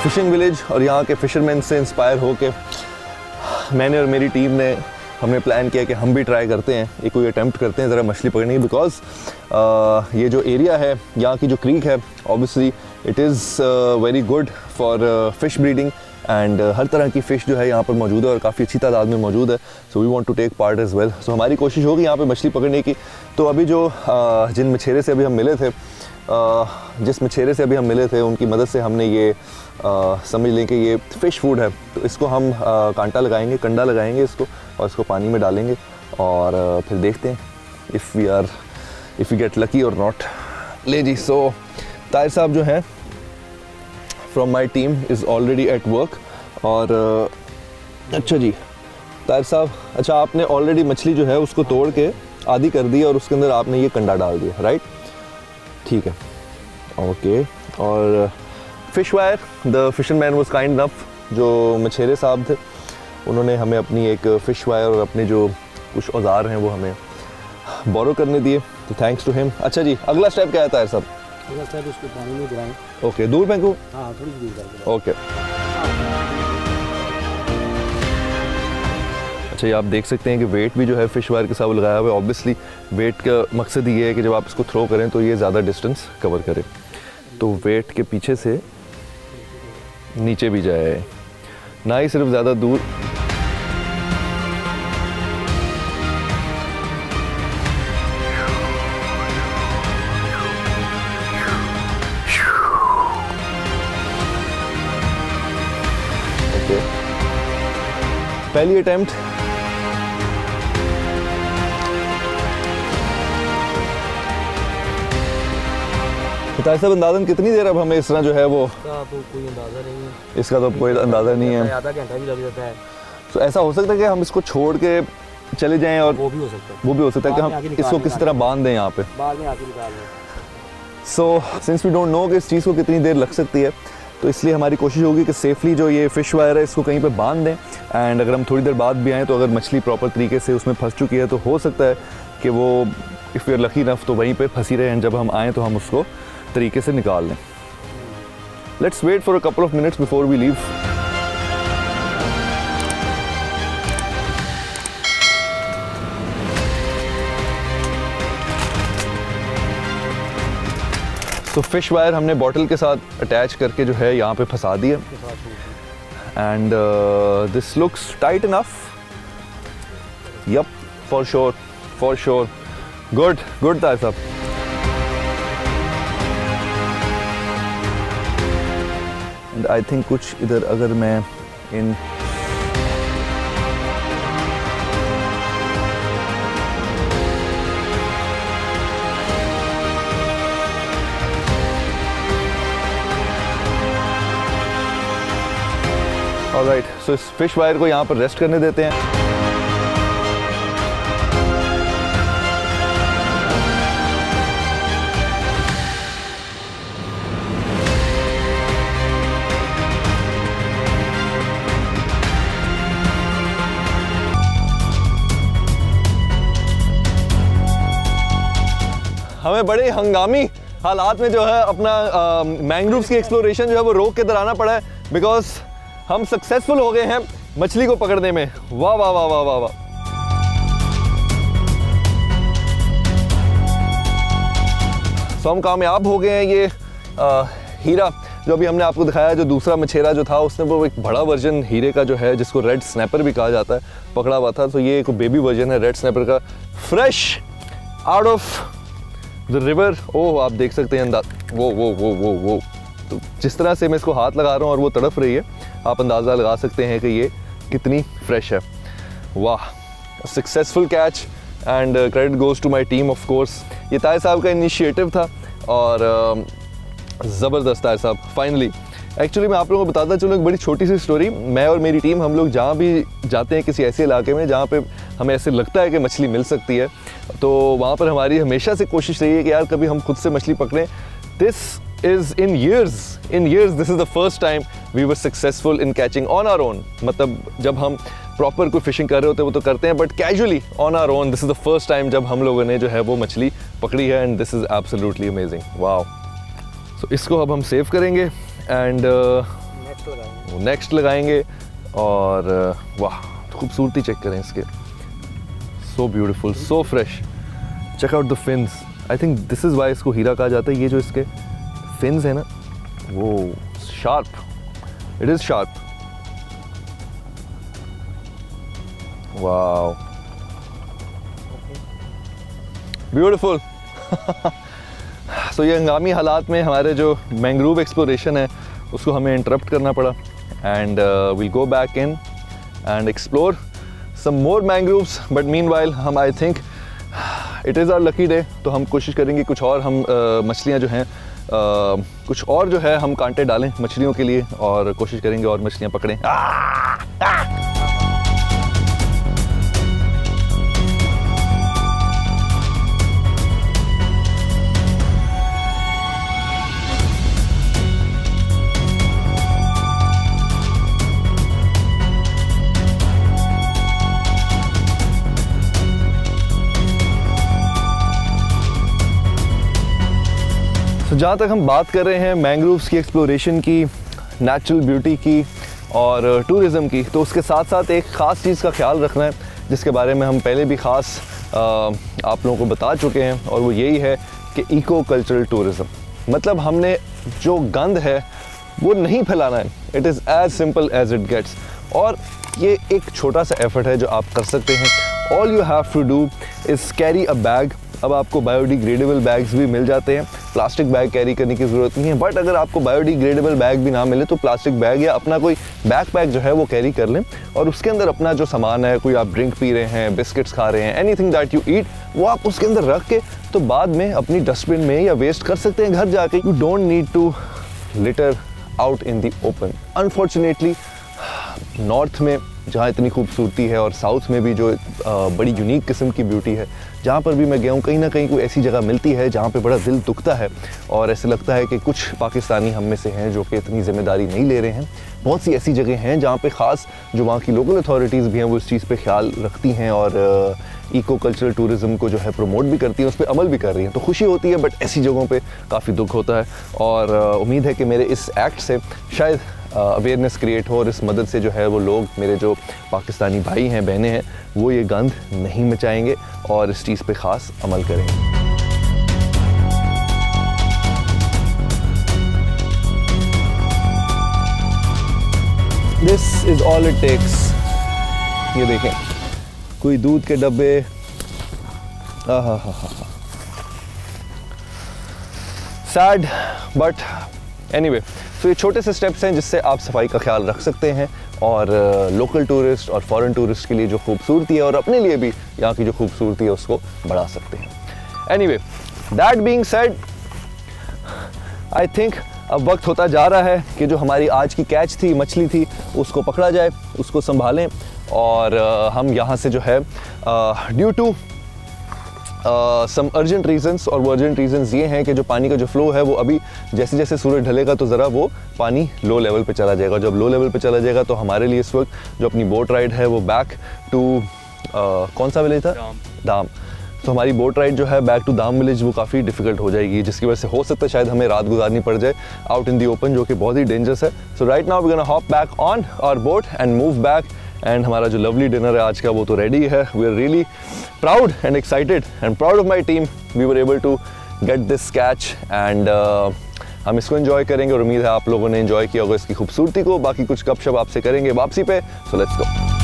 Phishing village और यहाँ के फ़िशरमैन से इंस्पायर होके मैंने और मेरी टीम ने हमने प्लान किया कि हम भी ट्राई करते हैं, एक कोई अटैम्प्ट करते हैं ज़रा मछली पकड़ने की। बिकॉज़ ये जो एरिया है, यहाँ की जो क्रीक है, obviously it is very good for fish breeding and हर तरह की फ़िश जो है यहाँ पर मौजूद है और काफ़ी अच्छी तादाद में मौजूद है। So we want to take part as well. So हमारी कोशिश होगी यहाँ पे मछली पकड़ने की। तो अभी जो जिन मछेरे से अभी हम मिले थे, जिस मछेरे से अभी हम मिले थे उनकी मदद से हमने ये समझ लें कि ये फ़िश फूड है। तो इसको हम कांटा लगाएंगे, कंडा लगाएंगे इसको और इसको पानी में डालेंगे और फिर देखते हैं इफ़ वी गेट लकी और नॉट। ले जी। सो ताहिर साहब जो हैं from my team is already at work. और अच्छा जी ताहिर साहब, अच्छा आपने ऑलरेडी मछली जो है उसको तोड़ के आधी कर दी और उसके अंदर आपने ये कंडा डाल दिया, राइट? ठीक है, ओके। और fish wire, the fisherman was kind enough, जो मछेरे साहब थे उन्होंने हमें अपनी एक फ़िश वायर और अपने जो कुछ औजार हैं वो हमें बोरो करने दिए, तो थैंक्स टू हिम। अच्छा जी, अगला स्टेप क्या है ताहिर साहब? अगला स्टेप उसको पानी में गिराएं। ओके, दूर फेंकूँ? हाँ, थोड़ी सी दूर करके। ओके। अच्छा, ये आप देख सकते हैं कि वेट भी जो है फ़िश वायर के साथ लगाया हुआ है। ऑब्वियसली वेट का मकसद ये है कि जब आप इसको थ्रो करें तो ये ज़्यादा डिस्टेंस कवर करे, तो वेट के पीछे से नीचे भी जाए, ना ही सिर्फ ज़्यादा दूर। ओके, पहली अटेम्प्ट। ताहिर साहब, अंदाज़न कितनी देर अब हमें इस तरह जो है वो? इसका तो कोई अंदाज़ा नहीं है। इसका तो कोई अंदाज़ा नहीं है। आधा घंटा भी लग जाता है। तो ऐसा हो सकता है कि हम इसको छोड़ के चले जाएं? और वो भी हो सकता है। वो भी हो सकता है कि हम इसको किसी तरह बांध दें यहाँ पे, बाद में आके निकाल लें। So since we don't know कि इस चीज़ को कितनी देर लग सकती है, तो इसलिए हमारी कोशिश होगी कि सेफली जो ये फ़िश वायर है इसको कहीं पे बांध दें। एंड अगर हम थोड़ी देर बाद भी आएँ तो अगर मछली प्रॉपर तरीके से उसमें फंस चुकी है तो हो सकता है कि वो if you are lucky enough तो वहीं पे फंसी रहे एंड जब हम आएँ तो हम उसको तरीके से निकाल लें। Let's wait for a couple of minutes before we leave. तो फ़िश वायर हमने बॉटल के साथ अटैच करके जो है यहाँ पे फंसा दिया and this looks tight enough. Yup, for sure. Good Tahir साहब। एंड आई थिंक कुछ इधर अगर मैं इन ऑलराइट, सो इस फ़िश वायर को यहाँ पर रेस्ट करने देते हैं। हमें बड़े हंगामी हालात में जो है अपना मैंग्रोव्स की एक्सप्लोरेशन जो है वो रोक के दौराना पड़ा है, बिकॉज हम सक्सेसफुल हो गए हैं मछली को पकड़ने में। वाह वाह वाह वाह वाह वाह। सो हम कामयाब हो गए हैं। ये हीरा जो अभी हमने आपको दिखाया, जो दूसरा मछेरा जो था उसने वो एक बड़ा वर्जन हीरे का जो है जिसको रेड स्नैपर भी कहा जाता है पकड़ा हुआ था। तो ये एक बेबी वर्जन है रेड स्नैपर का, fresh out of the river. Oh, आप देख सकते हैं वो तो जिस तरह से मैं इसको हाथ लगा रहा हूँ और वो तड़प रही है, आप अंदाज़ा लगा सकते हैं कि ये कितनी फ्रेश है। वाह, successful catch and credit goes to my team of course. ये ताहिर साहब का इनिशिएटिव था और ज़बरदस्त ताहिर साहब फाइनली। एक्चुअली मैं आप लोगों को बताता चलूँ एक बड़ी छोटी सी स्टोरी। मैं और मेरी टीम, हम लोग जहाँ भी जाते हैं किसी ऐसे इलाके में जहाँ पे हमें ऐसे लगता है कि मछली मिल सकती है, तो वहाँ पर हमारी हमेशा से कोशिश रही है कि यार कभी हम खुद से मछली पकड़ें। This is in years this is the first time we were successful in catching on our own। मतलब जब हम प्रॉपर कोई फिशिंग कर रहे होते हैं वो तो करते हैं, but casually on our own this is the first time जब हम लोगों ने जो है वो मछली पकड़ी है and this is absolutely amazing. Wow. So इसको अब हम सेव करेंगे एंड नेक्स्ट लगाएंगे। वो नेक्स्ट लगाएंगे। और वाह खूबसूरती चेक करें इसके, so beautiful, so fresh. Check out the fins, I think this is why इसको हीरा कहा जाता है। ये जो इसके फिन्स है ना वो sharp, it is sharp. Wow beautiful. So ये हंगामी हालात में हमारे जो मैंग्रोव एक्सप्लोरेशन है उसको हमें इंटरप्ट करना पड़ा and we'll go back in and explore some more mangroves. But meanwhile हम I think it is our lucky day, तो हम कोशिश करेंगे कुछ और हम मछलियाँ जो हैं कुछ और जो है हम कांटे डालें मछलियों के लिए और कोशिश करेंगे और मछलियाँ पकड़ें। तो जहाँ तक हम बात कर रहे हैं मैंग्रोव्स की एक्सप्लोरेशन की, नेचुरल ब्यूटी की और टूरिज़म की, तो उसके साथ साथ एक ख़ास चीज़ का ख्याल रखना है जिसके बारे में हम पहले भी ख़ास आप लोगों को बता चुके हैं, और वो यही है कि इको कल्चरल टूरिज़म। मतलब हमने जो गंद है वो नहीं फैलाना है। It is as simple as it gets. और ये एक छोटा सा एफर्ट है जो आप कर सकते हैं। All you have to do is carry a bag. अब आपको बायोडिग्रेडेबल बैग्स भी मिल जाते हैं, प्लास्टिक बैग कैरी करने की ज़रूरत नहीं है। बट अगर आपको बायोडिग्रेडेबल बैग भी ना मिले तो प्लास्टिक बैग या अपना कोई बैकपैक जो है वो कैरी कर लें, और उसके अंदर अपना जो सामान है, कोई आप ड्रिंक पी रहे हैं, बिस्किट्स खा रहे हैं, एनीथिंग दैट यू ईट, वो आप उसके अंदर रख के तो बाद में अपनी डस्टबिन में या वेस्ट कर सकते हैं घर जाके। You don't need to litter out in the open. Unfortunately north में जहाँ इतनी खूबसूरती है और साउथ में भी जो बड़ी यूनिक किस्म की ब्यूटी है, जहाँ पर भी मैं गया हूँ कहीं ना कहीं कोई ऐसी जगह मिलती है जहाँ पे बड़ा दिल दुखता है और ऐसे लगता है कि कुछ पाकिस्तानी हम में से हैं जो कि इतनी ज़िम्मेदारी नहीं ले रहे हैं। बहुत सी ऐसी जगह हैं जहाँ पे ख़ास जो वहाँ की लोकल अथॉरिटीज़ भी हैं वो इस चीज़ पे ख्याल रखती हैं और इको कल्चरल टूरिज़म को जो है प्रमोट भी करती हैं, उस पर अमल भी कर रही हैं। तो खुशी होती है, बट ऐसी जगहों पे काफ़ी दुख होता है। और उम्मीद है कि मेरे इस एक्ट से शायद अवेयरनेस क्रिएट हो और इस मदद से जो है वो लोग, मेरे जो पाकिस्तानी भाई हैं बहनें हैं, वो ये गंद नहीं मचाएंगे और इस चीज़ पे ख़ास अमल करेंगे। This is all it takes. ये देखें, कोई दूध के डब्बे, सैड बट एनीवे। तो ये छोटे से स्टेप्स हैं जिससे आप सफाई का ख्याल रख सकते हैं और लोकल टूरिस्ट और फॉरेन टूरिस्ट के लिए जो खूबसूरती है और अपने लिए भी यहाँ की जो खूबसूरती है उसको बढ़ा सकते हैं। Anyway, that being said, I think अब वक्त होता जा रहा है कि जो हमारी आज की कैच थी, मछली थी, उसको पकड़ा जाए, उसको संभालें और हम यहाँ से जो है due to some urgent reasons, और वो अर्जेंट रीजंस ये हैं कि जो पानी का जो फ्लो है वो अभी जैसे जैसे सूरज ढलेगा तो ज़रा वो पानी लो लेवल पे चला जाएगा। जब लो लेवल पे चला जाएगा तो हमारे लिए इस वक्त जो अपनी बोट राइड है वो बैक टू कौन सा विलेज था, दाम। तो हमारी बोट राइड जो है बैक टू दाम विलेज वो काफ़ी डिफिकल्ट हो जाएगी, जिसकी वजह से हो सकता है शायद हमें रात गुजारनी पड़ जाए आउट इन दी ओपन, जो कि बहुत ही डेंजरस है। So right now we gonna hop back on our boat and move back. And हमारा जो लवली डिनर है आज का वो तो रेडी है। We are really proud and excited and proud of my team. We were able to get this catch and हम इसको एंजॉय करेंगे और उम्मीद है आप लोगों ने एंजॉय किया होगा इसकी खूबसूरती को। बाकी कुछ गपशप आपसे करेंगे वापसी पे। So let's go.